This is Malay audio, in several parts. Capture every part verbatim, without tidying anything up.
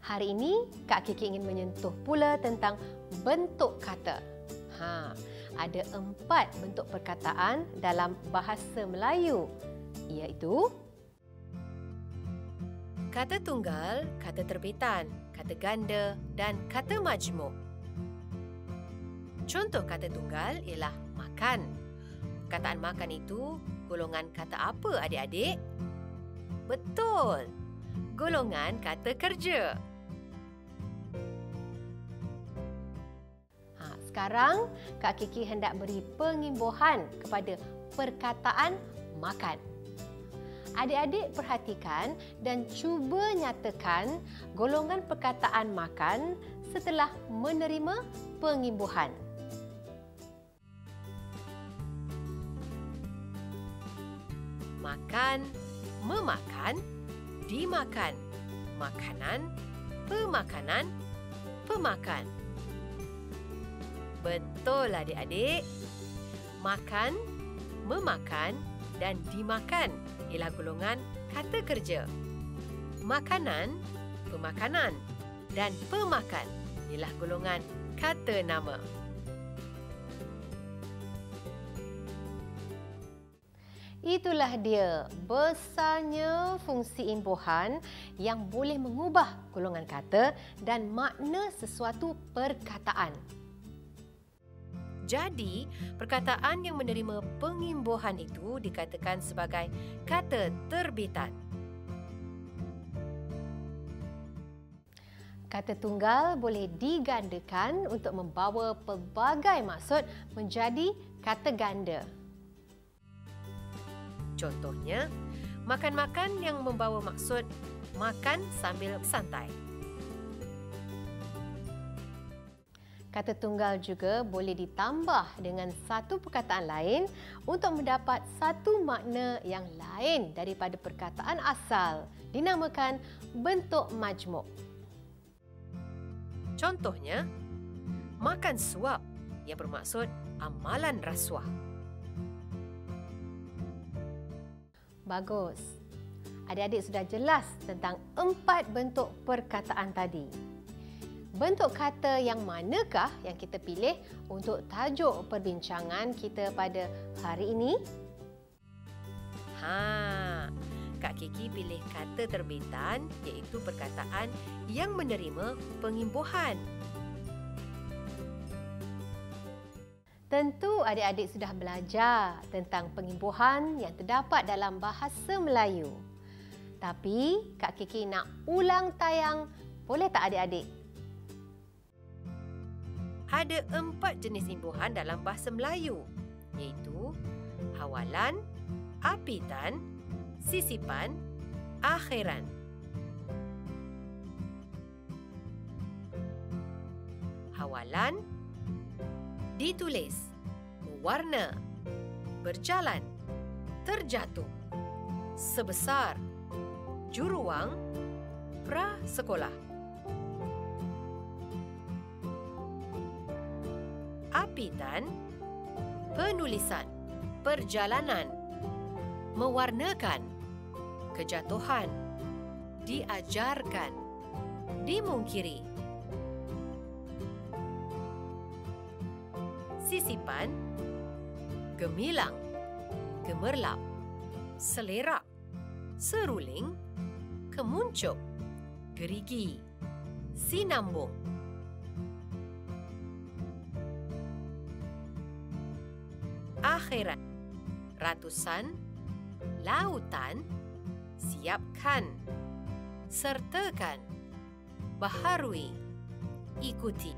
Hari ini, Kak Kiki ingin menyentuh pula tentang bentuk kata. Ha, ada empat bentuk perkataan dalam bahasa Melayu, iaitu kata tunggal, kata terbitan, kata ganda dan kata majmuk. Contoh kata tunggal ialah makan. Perkataan makan itu golongan kata apa, adik-adik? Betul, golongan kata kerja. Ha, sekarang, Kak Kiki hendak beri pengimbuhan kepada perkataan makan. Adik-adik perhatikan dan cuba nyatakan golongan perkataan makan setelah menerima pengimbuhan. Makan, memakan, dimakan, makanan, pemakanan, pemakan. Betul adik-adik. Makan, memakan dan dimakan ialah golongan kata kerja. Makanan, pemakanan dan pemakan ialah golongan kata nama. Itulah dia besarnya fungsi imbuhan yang boleh mengubah golongan kata dan makna sesuatu perkataan. Jadi, perkataan yang menerima pengimbuhan itu dikatakan sebagai kata terbitan. Kata tunggal boleh digandakan untuk membawa pelbagai maksud menjadi kata ganda. Contohnya, makan-makan yang membawa maksud makan sambil santai. Kata tunggal juga boleh ditambah dengan satu perkataan lain untuk mendapat satu makna yang lain daripada perkataan asal, dinamakan bentuk majmuk. Contohnya, makan suap yang bermaksud amalan rasuah. Bagus. Adik-adik sudah jelas tentang empat bentuk perkataan tadi. Bentuk kata yang manakah yang kita pilih untuk tajuk perbincangan kita pada hari ini? Ha, Kak Kiki pilih kata terbitan iaitu perkataan yang menerima pengimbuhan. Tentu adik-adik sudah belajar tentang pengimbuhan yang terdapat dalam bahasa Melayu. Tapi Kak Kiki nak ulang tayang, boleh tak adik-adik? Ada empat jenis imbuhan dalam bahasa Melayu, iaitu hawalan, apitan, sisipan, akhiran. Hawalan ditulis, mewarna, berjalan, terjatuh, sebesar, juruang, prasekolah. Apitan, penulisan, perjalanan, mewarnakan, kejatuhan, diajarkan, dimungkiri. Sisipan, gemilang, gemerlap, selerak, seruling, kemuncuk, gerigi, sinambung. Akhiran, ratusan, lautan, siapkan, sertakan, baharui, ikuti.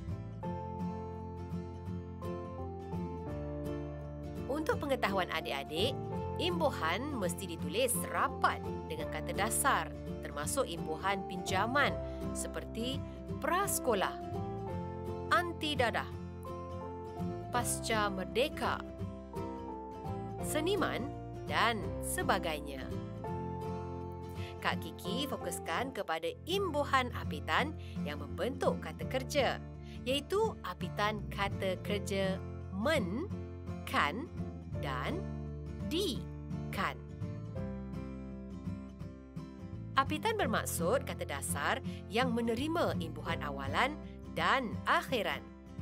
Untuk pengetahuan adik-adik, imbuhan mesti ditulis rapat dengan kata dasar, termasuk imbuhan pinjaman seperti prasekolah, anti dadah, pasca merdeka, seniman dan sebagainya. Kak Kiki fokuskan kepada imbuhan apitan yang membentuk kata kerja, iaitu apitan kata kerja men, kan dan di, kan. Apitan bermaksud kata dasar yang menerima imbuhan awalan dan akhiran.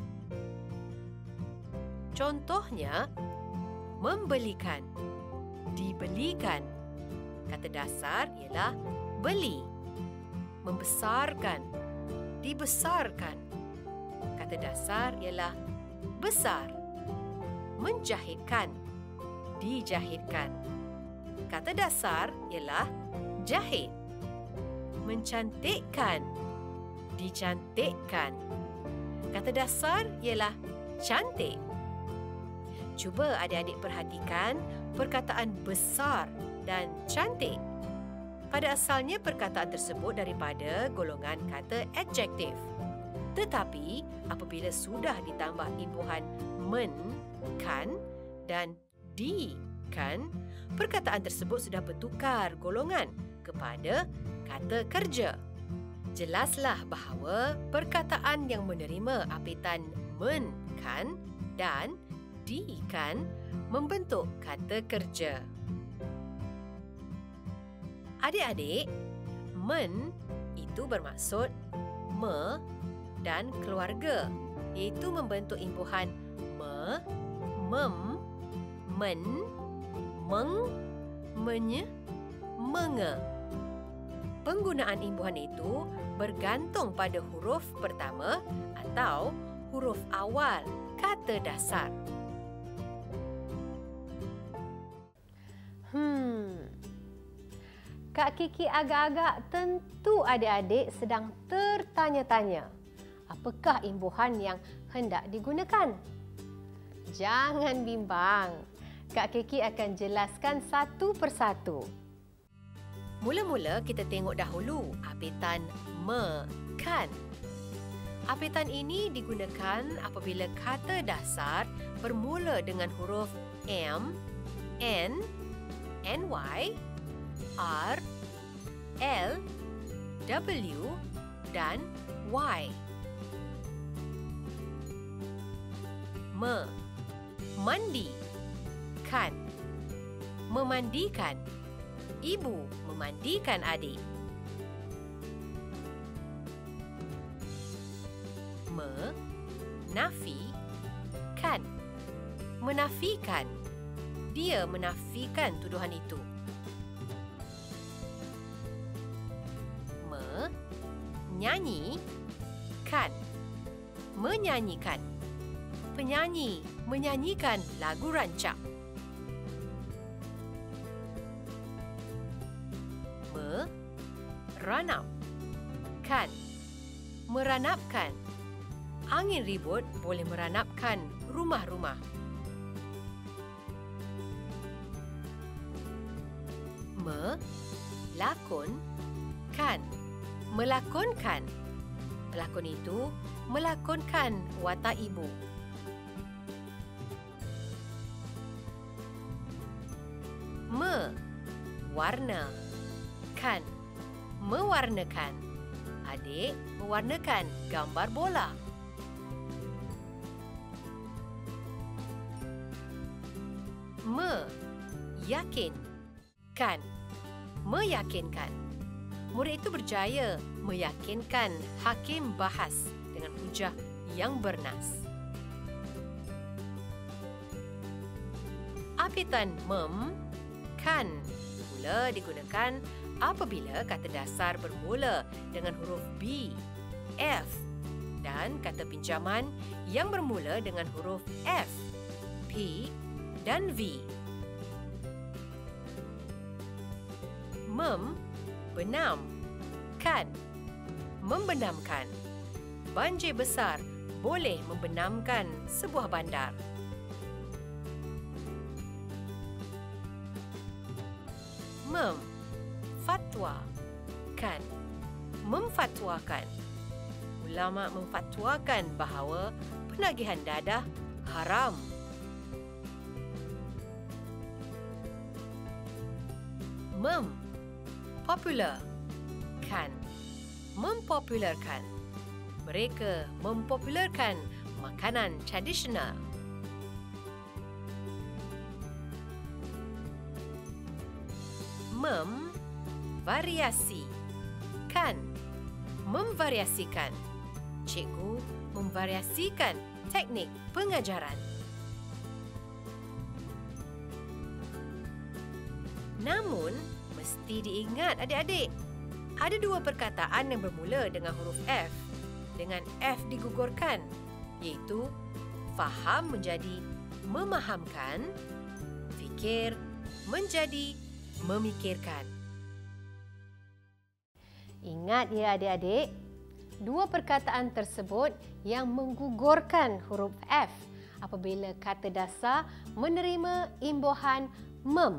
Contohnya, membelikan, dibelikan. Kata dasar ialah beli. Membesarkan, dibesarkan. Kata dasar ialah besar. Menjahitkan, dijahitkan. Kata dasar ialah jahit. Mencantikkan, dicantikkan. Kata dasar ialah cantik. Cuba adik-adik perhatikan perkataan besar dan cantik. Pada asalnya perkataan tersebut daripada golongan kata adjektif. Tetapi apabila sudah ditambah imbuhan men, kan dan di, kan, perkataan tersebut sudah bertukar golongan kepada kata kerja. Jelaslah bahawa perkataan yang menerima apitan men, kan dan di, kan membentuk kata kerja. Adik-adik, men itu bermaksud me dan keluarga, iaitu membentuk imbuhan me, mem, men, meng, menye, menge. Penggunaan imbuhan itu bergantung pada huruf pertama atau huruf awal kata dasar. Hmm. Kak Kiki agak-agak tentu adik-adik sedang tertanya-tanya, apakah imbuhan yang hendak digunakan? Jangan bimbang. Kak Kiki akan jelaskan satu persatu. Mula-mula kita tengok dahulu apitan me, kan. Apitan ini digunakan apabila kata dasar bermula dengan huruf M, N, ny, R, L, W dan Y. Me, mandi, kan. Memandikan, ibu memandikan adik. Me, nafi, kan. Menafikan, dia menafikan tuduhan itu. Me, nyanyi, kan. Menyanyikan, penyanyi menyanyikan lagu rancak. Me, ranap, kan. Meranapkan, angin ribut boleh meranapkan rumah-rumah. Me, lakon, kan. Melakonkan, pelakon itu melakonkan watak ibu. Me, warna, kan. Mewarnakan, adik mewarnakan gambar bola. Me, yakin, kan. Meyakinkan, murid itu berjaya meyakinkan hakim bahas dengan hujah yang bernas. Apitan mem, kan pula digunakan apabila kata dasar bermula dengan huruf B, F dan kata pinjaman yang bermula dengan huruf F, P dan V. Mem, benam, kan. Membenamkan, banjir besar boleh membenamkan sebuah bandar. Mem, fatwa, kan. Memfatwakan, ulama memfatwakan bahawa penagihan dadah haram. Mem, popular, kan. Mempopularkan, mereka mempopularkan makanan tradisional. Mem, variasi, kan, memvariasikan. Cikgu memvariasikan teknik pengajaran. Namun, mesti diingat adik-adik, ada dua perkataan yang bermula dengan huruf F dengan F digugurkan, iaitu faham menjadi memahamkan, fikir menjadi memikirkan. Ingat ya adik-adik, dua perkataan tersebut yang menggugurkan huruf F apabila kata dasar menerima imbuhan mem.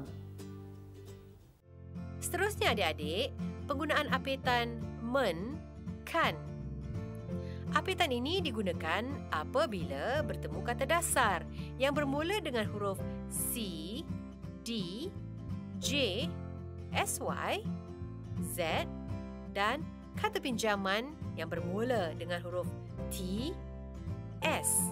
Seterusnya adik-adik, penggunaan apitan men, kan. Apitan ini digunakan apabila bertemu kata dasar yang bermula dengan huruf C, D, J, S Y, Z dan kata pinjaman yang bermula dengan huruf T, S.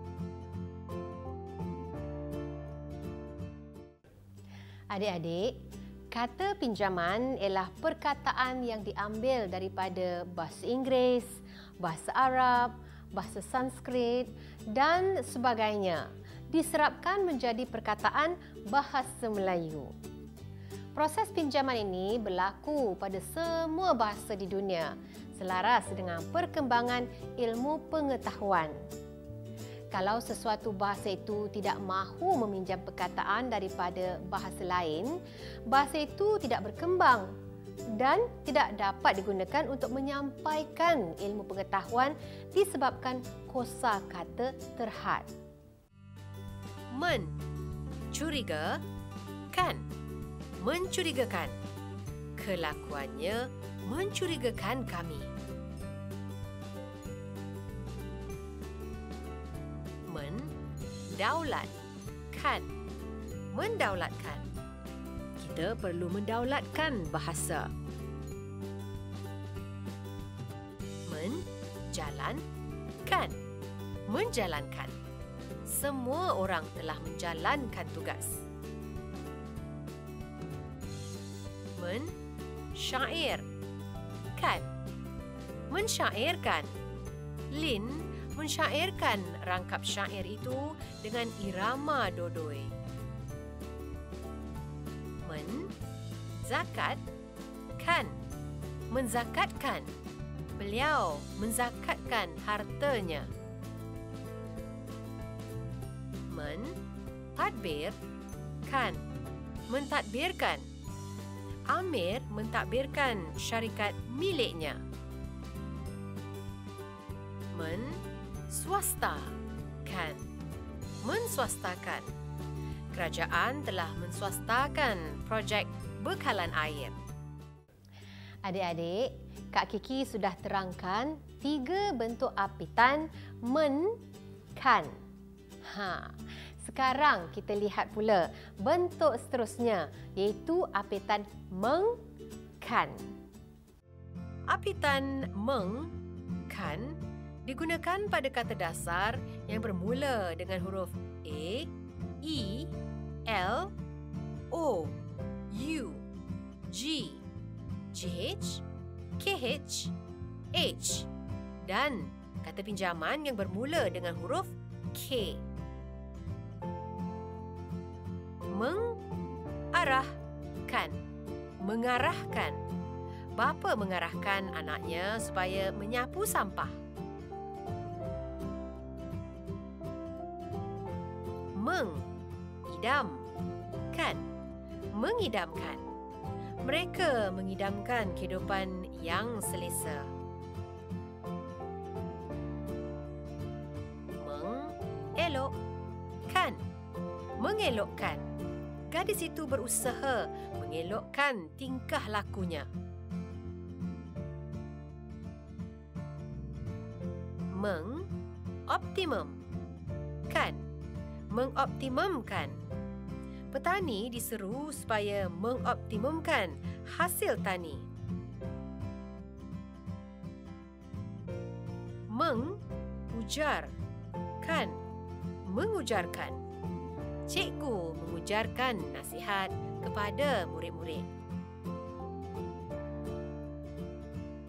Adik-adik, kata pinjaman ialah perkataan yang diambil daripada bahasa Inggeris, bahasa Arab, bahasa Sanskrit dan sebagainya, diserapkan menjadi perkataan bahasa Melayu. Proses pinjaman ini berlaku pada semua bahasa di dunia, selaras dengan perkembangan ilmu pengetahuan. Kalau sesuatu bahasa itu tidak mahu meminjam perkataan daripada bahasa lain, bahasa itu tidak berkembang dan tidak dapat digunakan untuk menyampaikan ilmu pengetahuan disebabkan kosakata terhad. Men, curiga, kan, mencurigakan. Kelakuannya mencurigakan kami. Mendaulat, kan, mendaulatkan. Kita perlu mendaulatkan bahasa. Menjalankan, menjalankan. Semua orang telah menjalankan tugas. Mensyairkan, mensyairkan. Lin mensyairkan rangkap syair itu dengan irama dodoi. Menzakatkan, menzakatkan. Beliau menzakatkan hartanya. Mentadbirkan, mentadbirkan. Amir mentadbirkan syarikat miliknya. Menswastakan, menswastakan. Kerajaan telah menswastakan projek bekalan air. Adik-adik, Kak Kiki sudah terangkan tiga bentuk apitan men, kan. Ha, sekarang kita lihat pula bentuk seterusnya, iaitu apitan meng, kan. Apitan meng, kan digunakan pada kata dasar yang bermula dengan huruf A, E, L, O, U, G, G H, K H, H dan kata pinjaman yang bermula dengan huruf K. Mengarahkan, mengarahkan. Bapa mengarahkan anaknya supaya menyapu sampah. Mengidamkan, mengidamkan. Mereka mengidamkan kehidupan yang selesa. Mengelokkan, mengelokkan. Gadis itu berusaha mengelokkan tingkah lakunya. Mengoptimumkan, mengoptimumkan. Petani diseru supaya mengoptimumkan hasil tani. Mengujarkan, mengujarkan. Cikgu mengujarkan nasihat kepada murid-murid.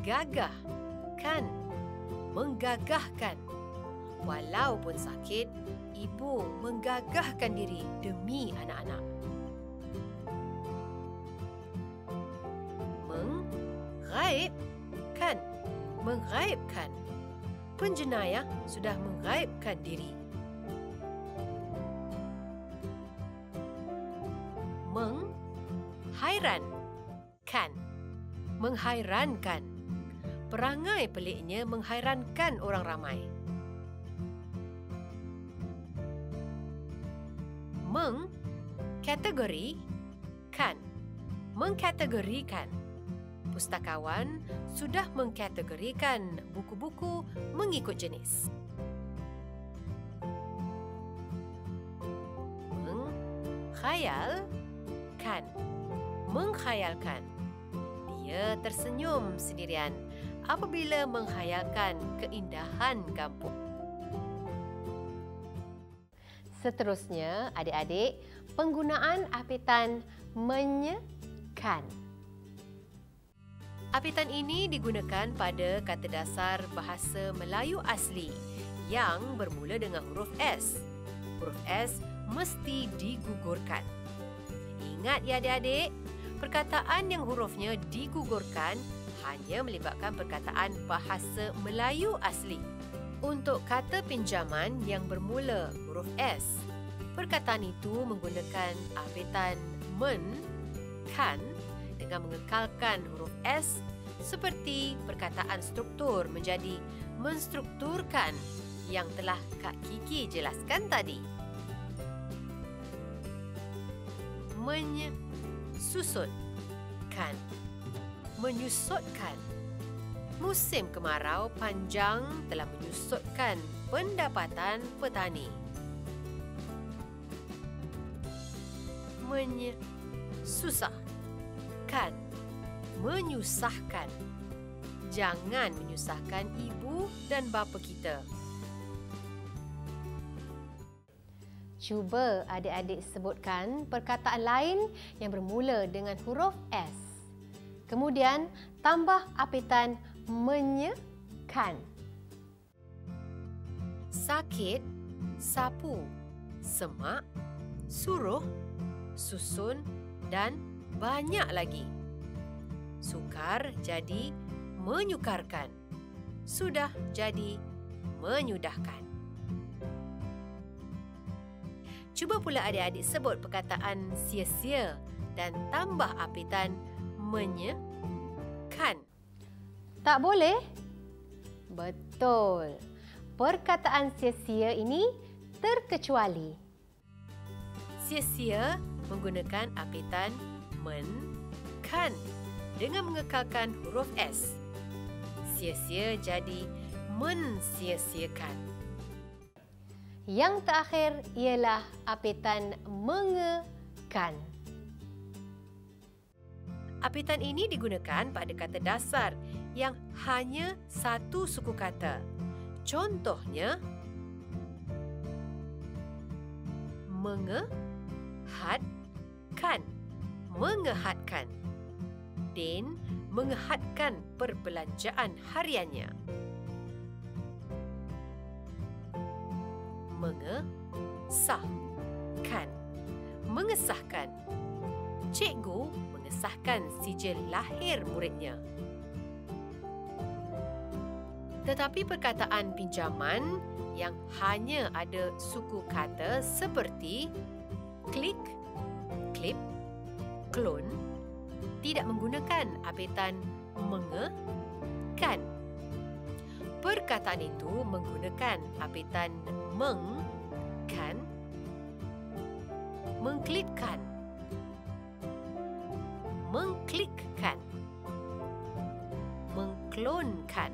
gagah, kan, menggagahkan. Walaupun sakit, ibu menggagahkan diri demi anak-anak. Menggaibkan, menggaibkan. Penjenayah sudah menggaibkan diri. Menghairankan, menghairankan. Perangai peliknya menghairankan orang ramai. Mengkategorikan, mengkategorikan. Pustakawan sudah mengkategorikan buku-buku mengikut jenis. Mengkhayalkan, mengkhayalkan. Dia tersenyum sendirian apabila menghayalkan keindahan kampung. Seterusnya, adik-adik, penggunaan apitan menyekan. Apitan ini digunakan pada kata dasar bahasa Melayu asli yang bermula dengan huruf S. Huruf S mesti digugurkan. Ingat ya adik-adik, perkataan yang hurufnya digugurkan hanya melibatkan perkataan bahasa Melayu asli. Untuk kata pinjaman yang bermula huruf S, perkataan itu menggunakan apitan men, kan dengan mengekalkan huruf S seperti perkataan struktur menjadi menstrukturkan yang telah Kak Kiki jelaskan tadi. Menyusutkan, menyusutkan. Musim kemarau panjang telah menyusutkan pendapatan petani. Menyusahkan, menyusahkan. Jangan menyusahkan ibu dan bapa kita. Cuba adik-adik sebutkan perkataan lain yang bermula dengan huruf S. Kemudian, tambah apitan menyekan. Sakit, sapu, semak, suruh, susun dan banyak lagi. Sukar jadi menyukarkan. Sudah jadi menyudahkan. Cuba pula adik-adik sebut perkataan sia-sia dan tambah apitan menyekan. Tak boleh? Betul. Perkataan sia-sia ini terkecuali. Sia-sia menggunakan apitan men, kan dengan mengekalkan huruf S. Sia-sia jadi mensia-siakan. Yang terakhir ialah apitan mengekan. Apitan ini digunakan pada kata dasar yang hanya satu suku kata. Contohnya, mengehadkan, mengehadkan. Din mengehadkan perbelanjaan hariannya. Mengesahkan, mengesahkan. Cikgu mengesahkan sijil lahir muridnya. Tetapi perkataan pinjaman yang hanya ada suku kata seperti klik, klip, klon tidak menggunakan apitan mengekan. Perkataan itu menggunakan apitan meng, kan, mengklipkan, mengklikkan, mengklonkan.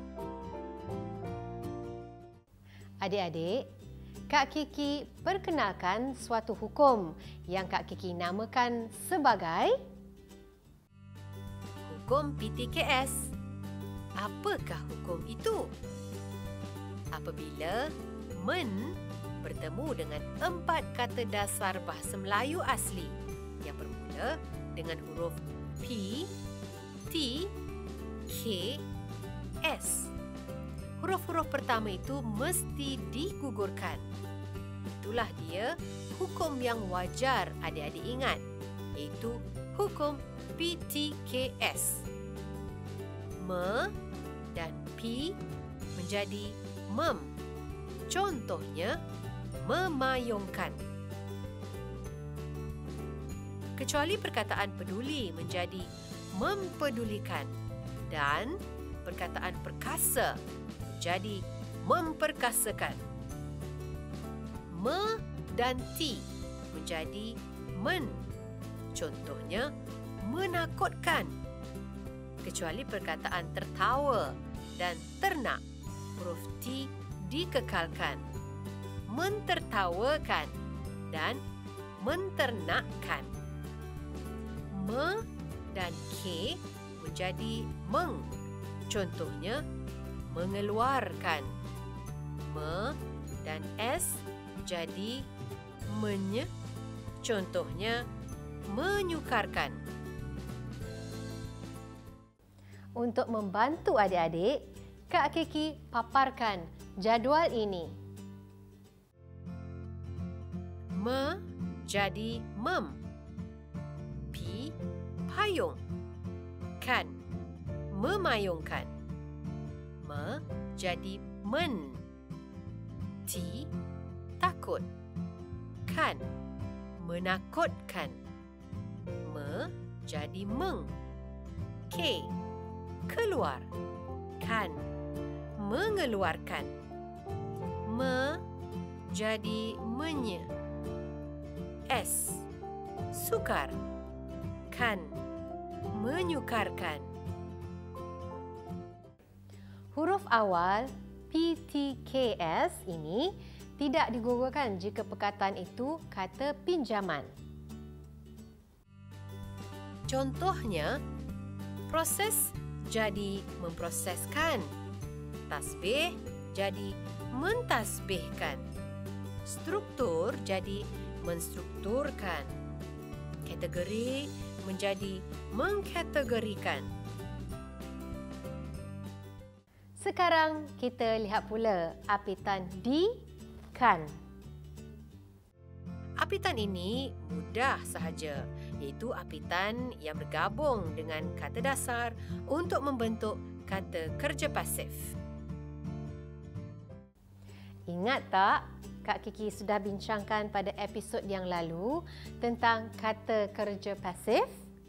Adik-adik, Kak Kiki perkenalkan suatu hukum yang Kak Kiki namakan sebagai Hukum P T K S. Apakah hukum itu? Apabila men bertemu dengan empat kata dasar bahasa Melayu asli yang bermula dengan huruf P, T, K S. Huruf-huruf pertama itu mesti digugurkan. Itulah dia hukum yang wajar adik-adik ingat, iaitu hukum P T K S. Me dan P menjadi mem. Contohnya, memayungkan. Kecuali perkataan peduli menjadi mempedulikan dan perkataan perkasa menjadi memperkasakan. Me dan T menjadi men. Contohnya, menakutkan. Kecuali perkataan tertawa dan ternak, huruf T dikekalkan. Mentertawakan dan menternakkan. Me dan K menjadi meng. Contohnya, mengeluarkan. Me dan S jadi menye. Contohnya, menyukarkan. Untuk membantu adik-adik, Kak Kiki paparkan jadual ini. Me jadi mem. P payung. Kan memayungkan. Me jadi men. T takut. Kan menakutkan. Me jadi meng. K keluar. Kan mengeluarkan. Me jadi menye. S sukar. Kan menyukarkan. Huruf awal P T K S ini tidak digugurkan jika perkataan itu kata pinjaman. Contohnya, proses jadi memproseskan. Tasbih jadi mentasbihkan. Struktur jadi menstrukturkan. Kategori menjadi mengkategorikan. Sekarang kita lihat pula apitan di, kan. Apitan ini mudah sahaja, iaitu apitan yang bergabung dengan kata dasar untuk membentuk kata kerja pasif. Ingat tak, Kak Kiki sudah bincangkan pada episod yang lalu tentang kata kerja pasif?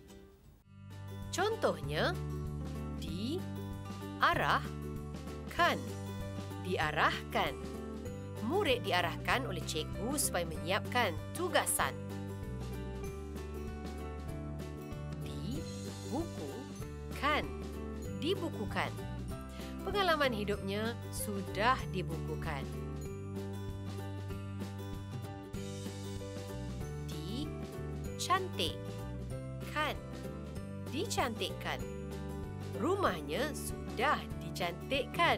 Contohnya, di, arah, kan, diarahkan. Murid diarahkan oleh cikgu supaya menyiapkan tugasan. Di, buku, kan, dibukukan. Pengalaman hidupnya sudah dibukukan. Di, cantik, kan, dicantikkan. Rumahnya sudah dicantikkan.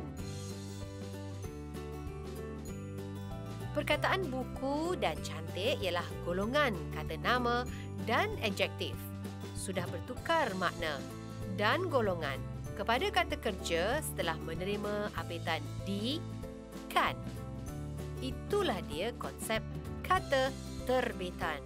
Perkataan buku dan cantik ialah golongan kata nama dan adjektif. Sudah bertukar makna dan golongan kepada kata kerja setelah menerima apitan di, kan. Itulah dia konsep kata terbitan.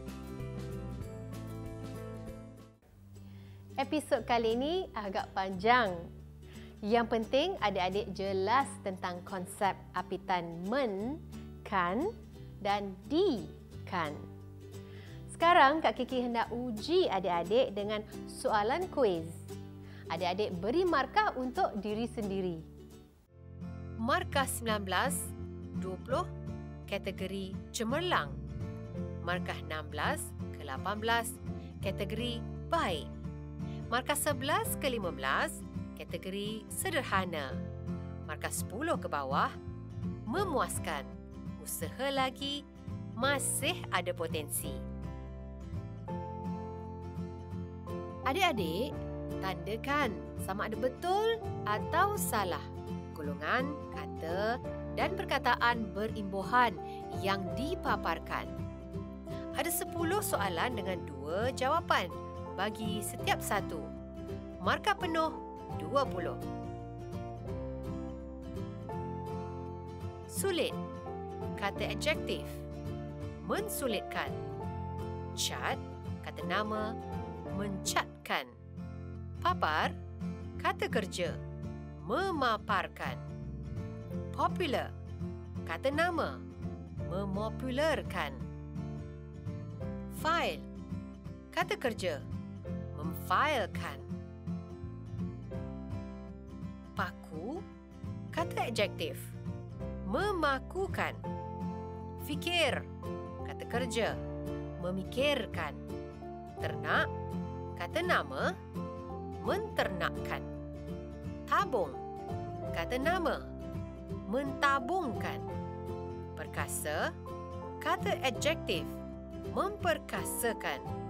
Episod kali ini agak panjang. Yang penting adik-adik jelas tentang konsep apitan men, kan dan di, kan. Sekarang Kak Kiki hendak uji adik-adik dengan soalan kuis. Adik-adik beri markah untuk diri sendiri. Markah sembilan belas, dua puluh, kategori cemerlang. Markah enam belas ke lapan belas, kategori baik. Markah sebelas ke lima belas, kategori sederhana. Markah sepuluh ke bawah, memuaskan. Usaha lagi, masih ada potensi. Adik-adik, tandakan sama ada betul atau salah golongan, kata dan perkataan berimbuhan yang dipaparkan. Ada sepuluh soalan dengan dua jawapan bagi setiap satu. Markah penuh dua puluh. Sulit. Kata adjektif. Mensulitkan. Cat. Kata nama. Mencatkan. Papar. Kata kerja. Memaparkan. Popular. Kata nama. Memopularkan. File. Kata kerja. Memfailkan. Paku. Kata adjektif. Memakukan. Fikir. Kata kerja. Memikirkan. Ternak. Kata nama. Menternakkan. Tabung. Kata nama. Mentabungkan. Perkasa. Kata adjektif. Memperkasakan.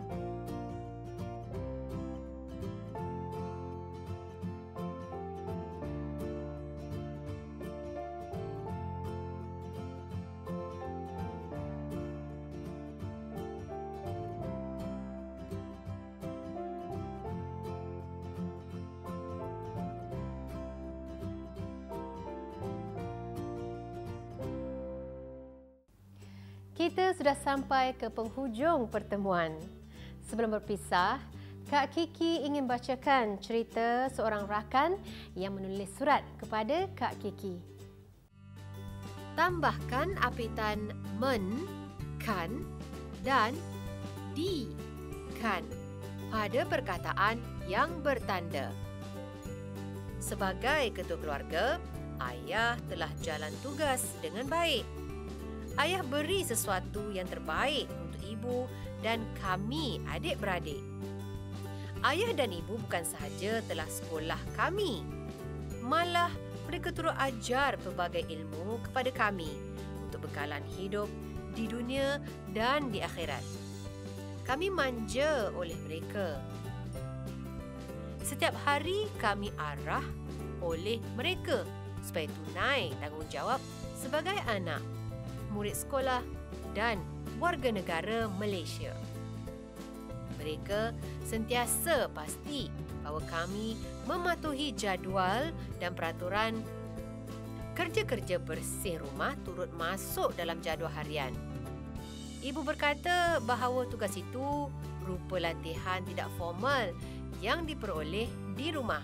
Kita sudah sampai ke penghujung pertemuan. Sebelum berpisah, Kak Kiki ingin bacakan cerita seorang rakan yang menulis surat kepada Kak Kiki. Tambahkan apitan men, kan dan di, kan pada perkataan yang bertanda. Sebagai ketua keluarga, ayah telah jalan tugas dengan baik. Ayah beri sesuatu yang terbaik untuk ibu dan kami adik-beradik. Ayah dan ibu bukan sahaja telah sekolah kami, malah mereka turut ajar pelbagai ilmu kepada kami untuk bekalan hidup di dunia dan di akhirat. Kami manja oleh mereka. Setiap hari kami arah oleh mereka supaya tunai tanggungjawab sebagai anak, murid sekolah dan warga negara Malaysia. Mereka sentiasa pasti bahawa kami mematuhi jadual dan peraturan. Kerja-kerja bersih rumah turut masuk dalam jadual harian. Ibu berkata bahawa tugas itu berupa latihan tidak formal yang diperoleh di rumah.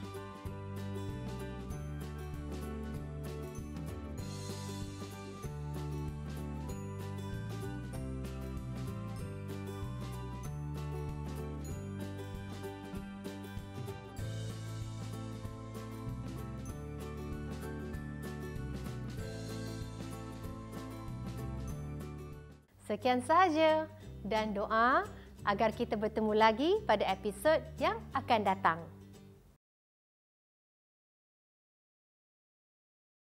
Sekian sahaja dan doa agar kita bertemu lagi pada episod yang akan datang.